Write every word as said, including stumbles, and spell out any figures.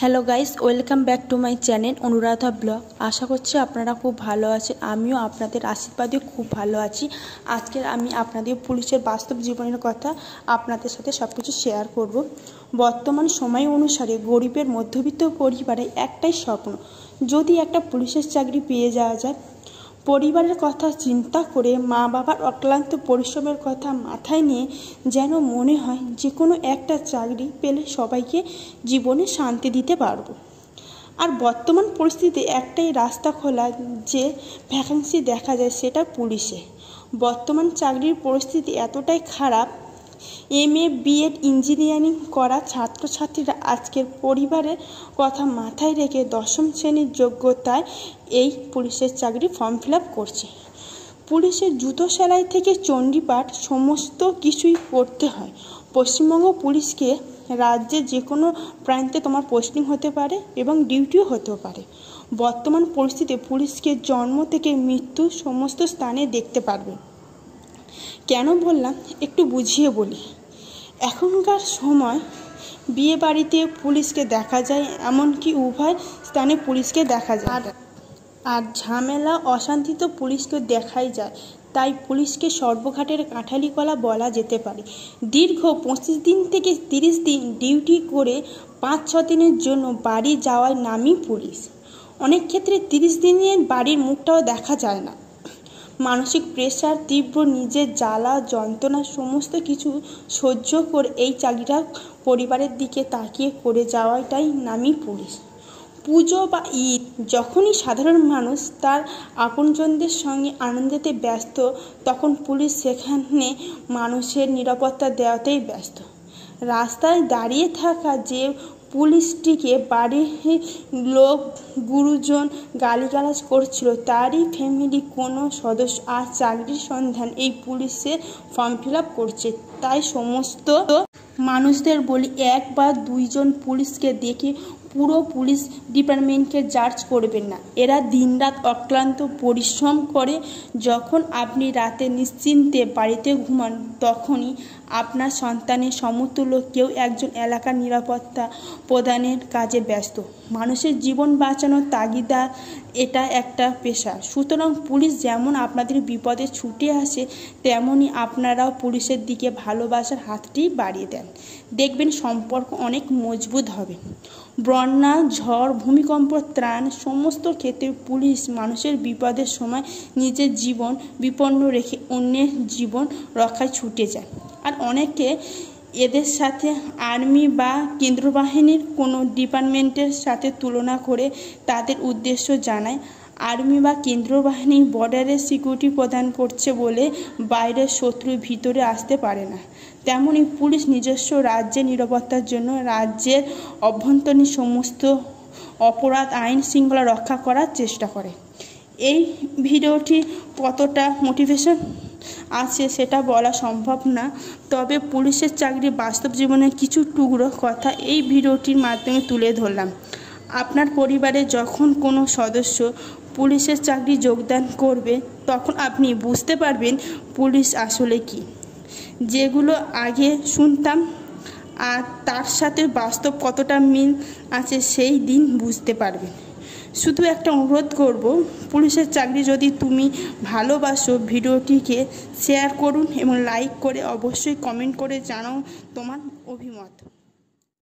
Hello guys, welcome back to my channel Anuradha blog. আশা করছি আপনারা খুব ভালো আছেন। আমিও আপনাদের আশীর্বাদে খুব ভালো আছি। আজকে আমি আপনাদের পুলিশের বাস্তব জীবনের কথা আপনাদের সাথে সব কিছু শেয়ার করব। বর্তমান সময় অনুসারে গরিবের মধ্যবিত্ত পরিবারে একটাই স্বপ্ন, যদি একটা পুলিশের চাকরি পেয়ে যাওয়া যায়। পরিবারের কথা চিন্তা করে মা বাবার অক্লান্ত পরিশ্রমের কথা মাথায় নিয়ে যেন মনে হয় যে কোনো একটা চাকরি পেলে সবাইকে জীবনে শান্তি দিতে পারবো। আর বর্তমান পরিস্থিতিতে একটাই রাস্তা খোলা, যে ভ্যাকেন্সি দেখা যায় সেটা পুলিশে। বর্তমান চাকরির পরিস্থিতি এতটাই খারাপ, এম এ বিএড ইঞ্জিনিয়ারিং করা ছাত্রছাত্রীরা আজকের পরিবারের কথা মাথায় রেখে দশম শ্রেণীর যোগ্যতায় এই পুলিশের চাকরি ফর্ম ফিল আপ করছে। পুলিশের জুতো সেলাই থেকে চণ্ডীপাঠ সমস্ত কিছুই করতে হয়। পশ্চিমবঙ্গ পুলিশকে রাজ্যে যে কোনো প্রান্তে তোমার পোস্টিং হতে পারে এবং ডিউটিও হতেও পারে। বর্তমান পরিস্থিতিতে পুলিশকে জন্ম থেকে মৃত্যু সমস্ত স্থানে দেখতে পারবে। কেন বললাম একটু বুঝিয়ে বলি। এখনকার সময় বিয়ে বাড়িতে পুলিশকে দেখা যায়, এমনকি উভয় স্থানে পুলিশকে দেখা যায়। আর আর ঝামেলা অশান্তিতে পুলিশকে দেখাই যায়। তাই পুলিশকে সর্বঘাটের কাঁঠালি কলা বলা যেতে পারে। দীর্ঘ পঁচিশ দিন থেকে তিরিশ দিন ডিউটি করে পাঁচ ছ দিনের জন্য বাড়ি যাওয়ার নামই পুলিশ। অনেক ক্ষেত্রে তিরিশ দিনের বাড়ির মুখটাও দেখা যায় না। মানসিক প্রেশার, তীব্র নিজের জ্বালা যন্ত্রণা সমস্ত কিছু সহ্য করে এই চাকরিটা পরিবারের দিকে তাকিয়ে করে যাওয়াটাই নামই পুলিশ। পুজো বা ঈদ যখনই সাধারণ মানুষ তার আপনজনদের সঙ্গে আনন্দেতে ব্যস্ত, তখন পুলিশ সেখানে মানুষের নিরাপত্তা দেওয়াতেই ব্যস্ত। রাস্তায় দাঁড়িয়ে থাকা যে পুলিশটিকে বাড়ির লোক গুরুজন গালিগালাজ করছিল, তারই ফ্যামিলি কোনো সদস্য আর চাকরির সন্ধান এই পুলিশের ফর্ম ফিল আপ করছে। তাই সমস্ত মানুষদের বলি, এক বা দুইজন পুলিশকে দেখে পুরো পুলিশ ডিপার্টমেন্টকে জাজ করবেন না। এরা দিনরাত অক্লান্ত পরিশ্রম করে। যখন আপনি রাতে নিশ্চিন্তে বাড়িতে ঘুমান, তখনই আপনার সন্তানের সমতুল্য কেউ একজন এলাকার নিরাপত্তা প্রদানের কাজে ব্যস্ত। মানুষের জীবন বাঁচানোর তাগিদা এটা একটা পেশা। সুতরাং পুলিশ যেমন আপনাদের বিপদে ছুটে আসে, তেমনই আপনারাও পুলিশের দিকে ভালোবাসার হাতটি বাড়িয়ে দেন। দেখবেন সম্পর্ক অনেক মজবুত হবে। বন্যা, ঝড়, ভূমিকম্প, ত্রাণ সমস্ত ক্ষেত্রে পুলিশ মানুষের বিপদের সময় নিজের জীবন বিপন্ন রেখে অন্যের জীবন রক্ষায় ছুটে যায়। আর অনেকে এদের সাথে আর্মি বা কেন্দ্র বাহিনীর কোনো ডিপার্টমেন্টের সাথে তুলনা করে তাদের উদ্দেশ্য জানায়। আর্মি বা কেন্দ্র বাহিনী বর্ডারে সিকিউরিটি প্রদান করছে বলে বাইরের শত্রু ভিতরে আসতে পারে না। তেমনি পুলিশ নিজস্ব রাজ্যের নিরাপত্তার জন্য রাজ্যের অভ্যন্তরীণ সমস্ত অপরাধ আইন শৃঙ্খলা রক্ষা করার চেষ্টা করে। এই ভিডিওটি কতটা মোটিভেশন আছে সেটা বলা সম্ভব না, তবে পুলিশের চাকরি বাস্তব জীবনের কিছু টুকরো কথা এই ভিডিওটির মাধ্যমে তুলে ধরলাম। আপনার পরিবারে যখন কোনো সদস্য পুলিশের চাকরি যোগদান করবে, তখন আপনি বুঝতে পারবেন পুলিশ আসলে কি। যেগুলো আগে শুনতাম আর তার সাথে বাস্তব কতটা মিল আছে সেই দিন বুঝতে পারবেন। শুধু একটা অনুরোধ করব, পুলিশের চাকরি যদি তুমি ভালোবাসো, ভিডিওটিকে শেয়ার করুন এবং লাইক করে অবশ্যই কমেন্ট করে জানাও তোমার অভিমত।